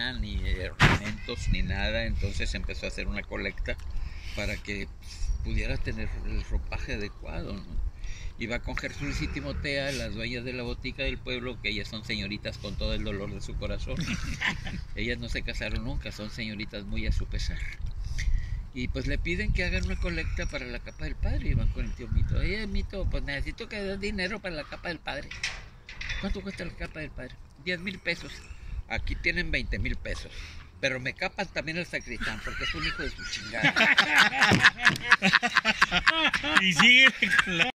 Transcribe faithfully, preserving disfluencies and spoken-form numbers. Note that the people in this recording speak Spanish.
tenía ni ornamentos ni nada, entonces empezó a hacer una colecta para que pudiera tener el ropaje adecuado, ¿no? Iba con Gertrudis y Timotea, las dueñas de la botica del pueblo, que ellas son señoritas con todo el dolor de su corazón. Ellas no se casaron nunca, son señoritas muy a su pesar. Y pues le piden que hagan una colecta para la capa del padre, y van con el tío Mito. Oye, Mito, pues necesito que des dinero para la capa del padre. ¿Cuánto cuesta la capa del padre? diez mil pesos. Aquí tienen veinte mil pesos. Pero me capan también el sacristán, porque es un hijo de su chingada. Y sigue.